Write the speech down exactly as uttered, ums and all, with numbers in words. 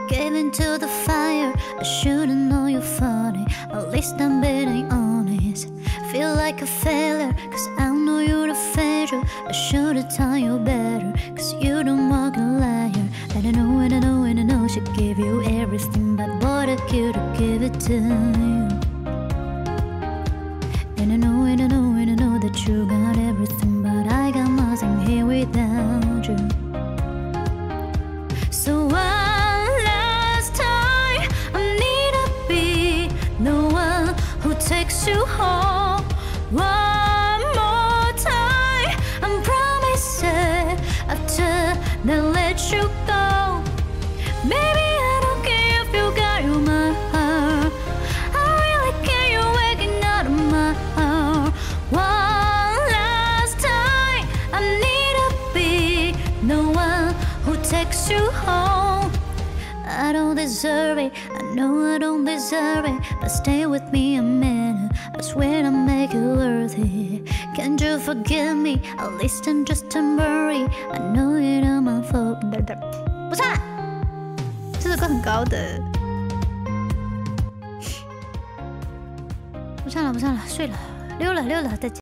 Gave into the fire, I should've known you're funny. At least I'm being honest. Feel like a failure, cause I know you're a failure. I should've done you better, cause you don't walk a liar. And I know, and I know, and I know she gave you everything, but boy, I could've give it to you. And I know, and I know, and I know that you got everything, but I got nothing here without you. So one last time, I need to be the one who takes you home. One more time, I promise it, after they let you go. Baby, I don't care if you got your my heart. I really care you're waking out of my heart. One last time, I need to be the one who takes you home. I don't deserve it, I know I don't deserve it, but stay with me a minute, I swear I'll make it worth it. Can't you forgive me, at least I'm just temporary. I know it not my fault. 不唱了，这首歌很高的。不唱了，不唱了，睡了，溜了，溜了，再见。